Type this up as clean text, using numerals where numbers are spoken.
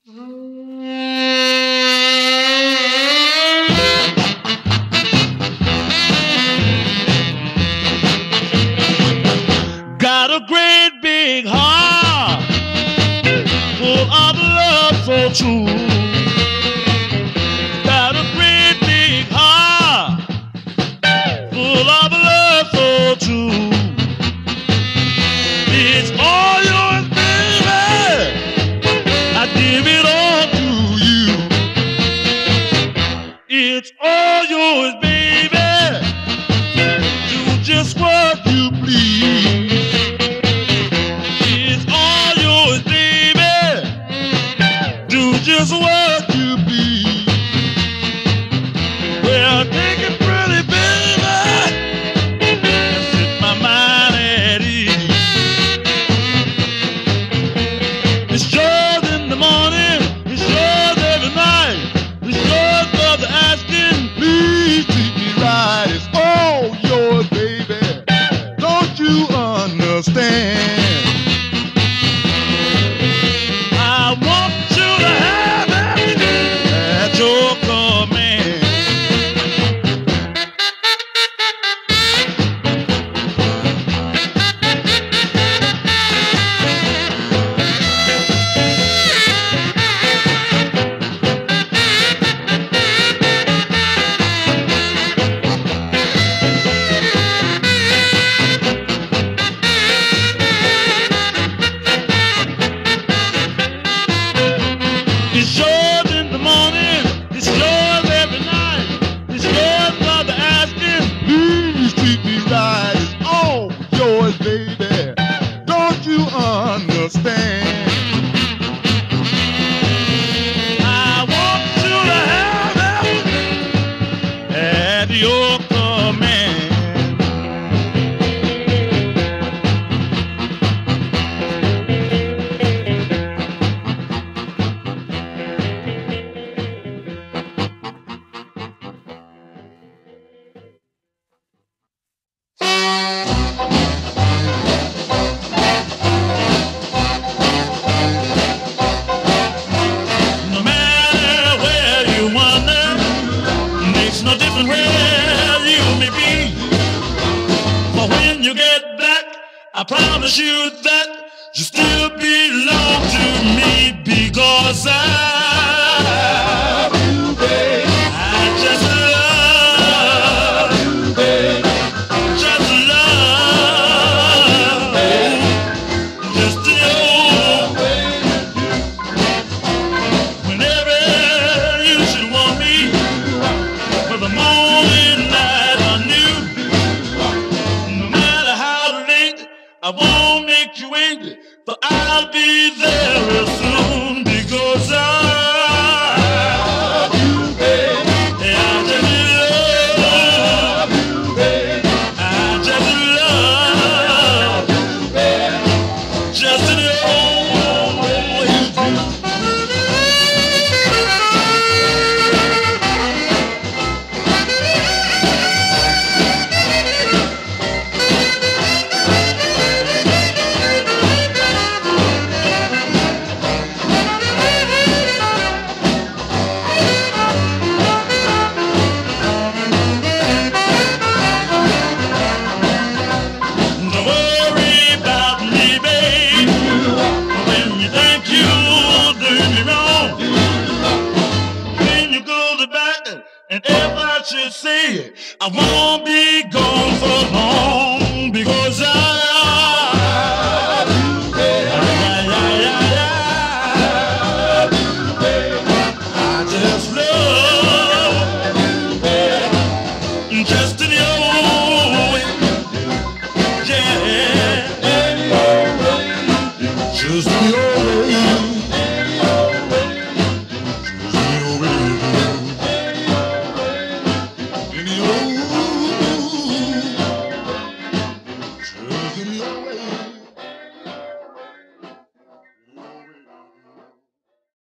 Got a great big heart full of love so true. Got a great big heart full of love so true. It's all yours, baby. I give it all to you. It's all yours, baby. Do just what you please. Just what you be. Well, take it pretty, baby, and set my mind at ease. It's yours in the morning, it's yours every night. It's yours for the asking. Please treat me right. It's all yours, baby. Don't you understand? I want you to have your command. It's yours in the morning, it's yours every night. It's yours for the asking. Please treat me right. It's all yours, baby. Don't you understand? I want you to have it at your command. No different where you may be, but when you get back, I promise you that you still belong to me, because I love you, babe. I just love you, babe. Just love you, just the old way you do. Whenever you should want me, for the morning, night, or noon, no matter how late, I won't make you wait, but I'll be there real soon, because I love you, babe. Yeah, I just love you, babe. I just love you, babe. Just the old way you do. And if I should say it, I won't be gone for long.